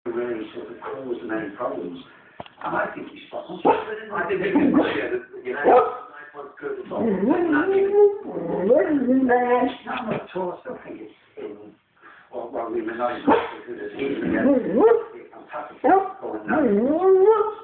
really sort of cause many problems. And I think he's spot on. I think you can see it, you know, nice one's good at all. I'm not at all, I still think it's in, well, we were nice because it's easy to get fantastic going now.